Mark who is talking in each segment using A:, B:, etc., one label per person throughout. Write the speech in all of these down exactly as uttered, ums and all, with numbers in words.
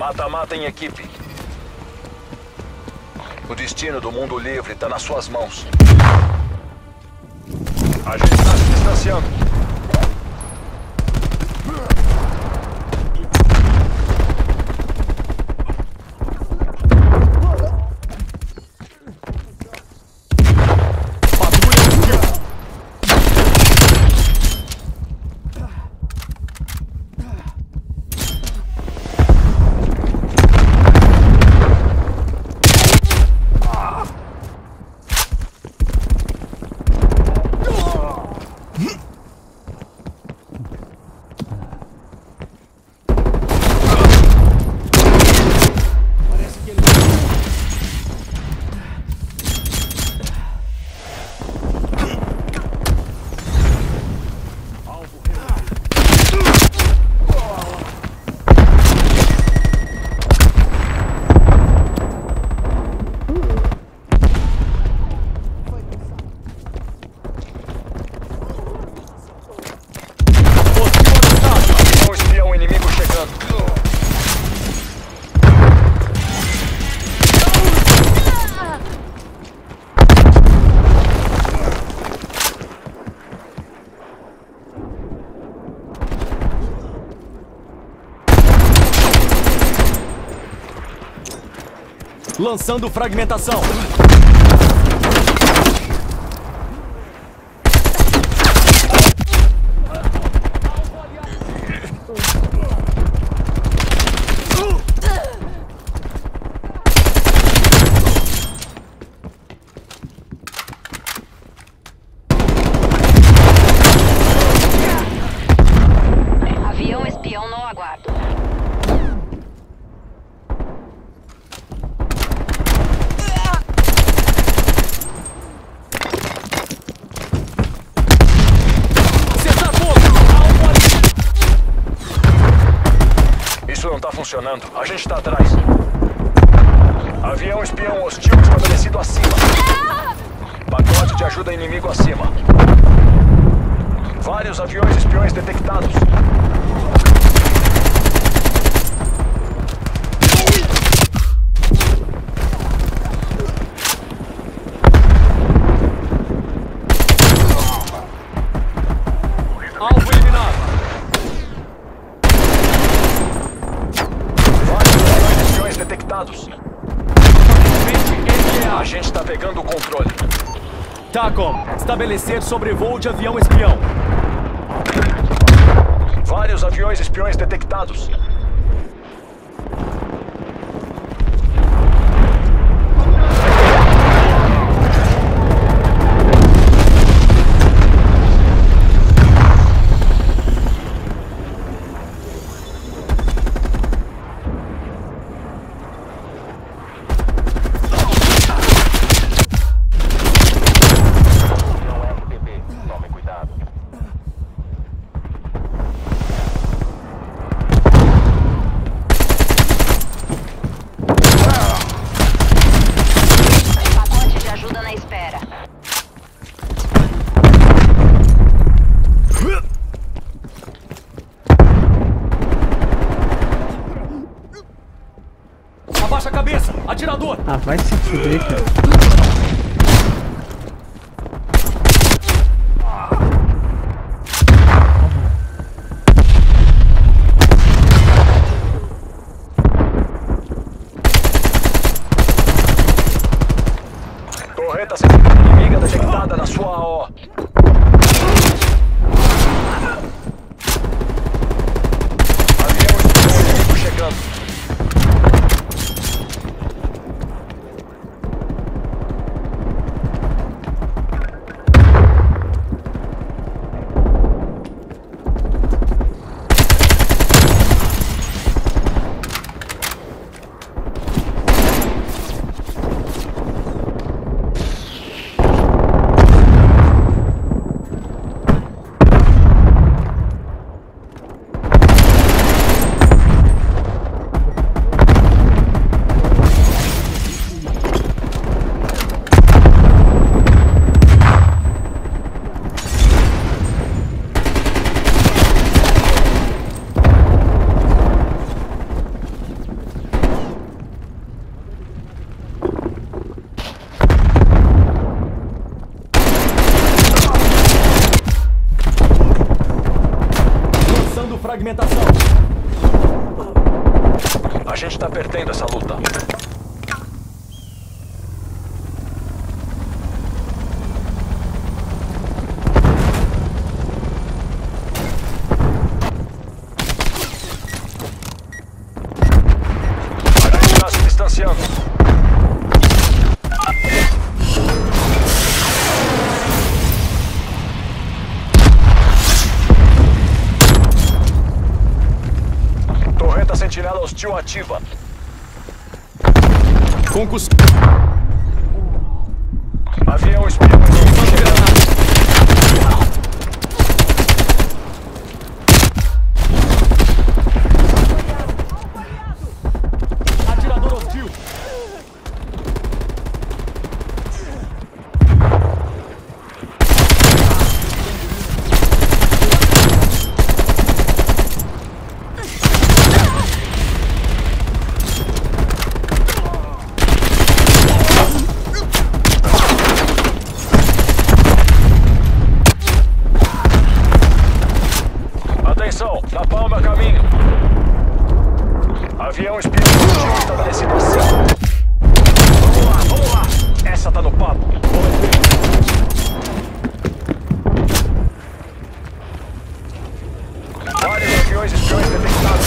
A: Mata-mata em equipe. O destino do mundo livre está nas suas mãos. A gente está se distanciando.
B: Lançando fragmentação.
C: Avião espião no aguardo.
A: Funcionando. A gente está atrás. Avião espião hostil estabelecido acima. Pacote de ajuda inimigo acima. Vários aviões espiões detectados.
B: Alvo eliminado.
A: Detectados. A gente está pegando o controle.
B: TACOM, estabelecer sobrevoo de avião espião.
A: Vários aviões espiões detectados.
B: Abaixa a cabeça! Atirador!
D: Ah, vai se fuder, cara.
A: Torreta inimiga detectada na sua A O. Avião inimigo chegando.
B: fragmentação.
A: A gente tá perdendo essa luta. A gente tá se distanciando. Sentinela hostil ativa.
B: Concus...
A: Avião espião inimigo.
B: Atirador hostil.
A: Na palma, caminho. Avião espião estabelecido acima. Vamos lá, vamos lá. Essa tá no papo. Vários aviões espiões detectados.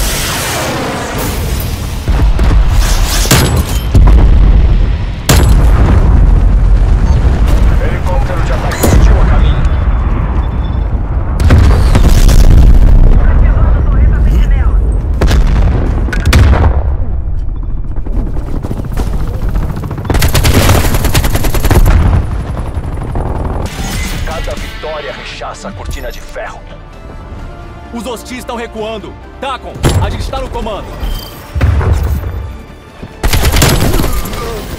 A: Helicóptero de ataque hostil a caminho. Rechaça a cortina de ferro.
B: Os hostis estão recuando. Tacom, a gente está no comando.